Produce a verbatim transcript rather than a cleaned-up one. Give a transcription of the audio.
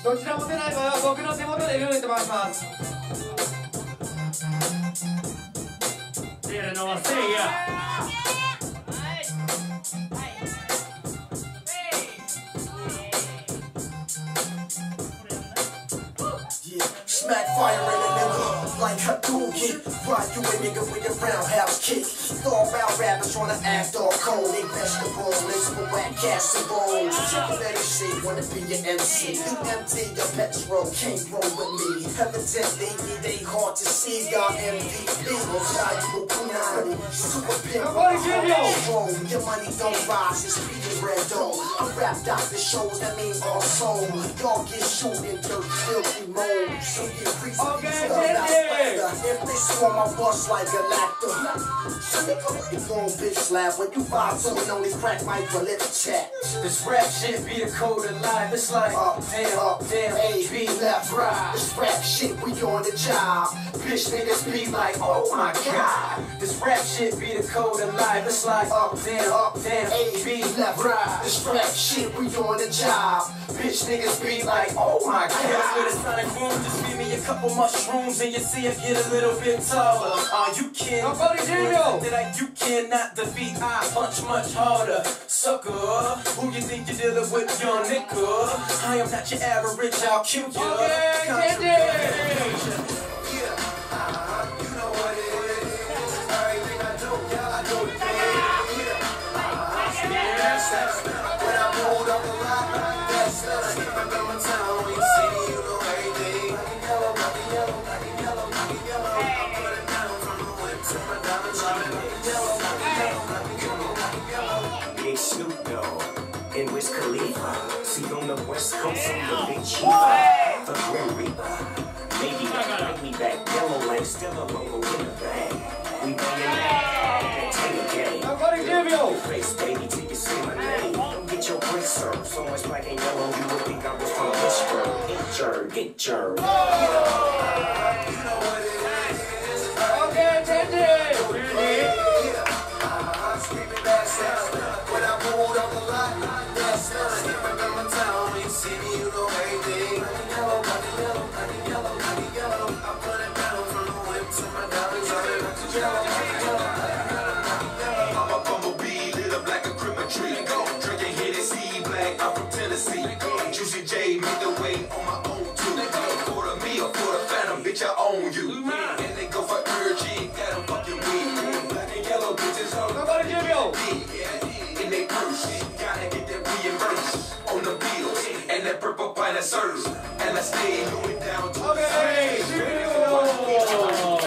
どちらも出ない場合は僕の手元でルーレット回します。 出るのはせいや。 Smack fire in a nigga like Hadouken. Ride you a nigga with a roundhouse kick. Throw about rappers tryna act all cold. They vegetable, listen for whack cats and bones. Let it shit, wanna be your M C. You empty your petrol, can't roll with me. Evidently, it ain't hard to see y'all M V P. Valuable punani, super pimp. Your money don't rise, it's being red dog. I rapped out the shows that mean all soul. Y'all get shooting dirt, filthy mold. So get crazy, okay, if they swarm my bus like a lacto. So they gon' bitch slap when you five two and only crack my lip chat. This rap shit be the code of life. It's like up, damn, up, damn, A, B, left, right. This rap shit, we on the job. Bitch niggas be like, oh my god. This rap shit be the code of life. It's like up, damn, up, damn, A, B, left, right. This rap shit, we on the job. Bitch niggas be like, oh my god. With a sonic boom, just feed me a couple mushrooms and you see it get a little bit taller. Uh, you can't, that you cannot defeat. I punch much harder, sucker. Who you think you're dealing with, young nigga? I am not your average, I'll kill you. Okay, Candy. Yeah, uh, you know what it is. Everything I do, yeah, I do it. Yeah, uh, yes, that's when I pulled up the lot. That's that's in my grandma town. You see, you know everything. Yellow, yellow, yellow, yellow. I put it down from the whip to my diamond yellow, yellow, yellow. Big Snoop Dogg and Wiz Khalifa. See on the West Coast, I'm the Big Chief, the Grim Reaper. Maybe I me back yellow like still a logo in the bag. We bangin' that Taylor gang. Nobody give you. Face baby till you say my name. Don't get your brain served. So much black and yellow, you would think I was from Pittsburgh. Get your, get your. You know what it is. Okay, Candy. Yeah, uh, screaming that sound. When I pulled up the lot, that's us. In my grandma town, you see me, you know everything. Yellow, yellow, yellow, yellow, yellow. I put it down from the whip to my diamonds. Yellow, yellow, yellow. I'm a bumblebee, lit up like a Christmas tree. Drinking Hennessy, black, I'm from Tennessee. Juicy J made the way on my own too. For the me or for the phantom, bitch, I own you. And they go for urgent, got them fucking weed. Black and yellow bitches on Nobody give you. in they purse. Gotta get that reimbursed on the bills and that purple pint of serves. And I stay Louis down.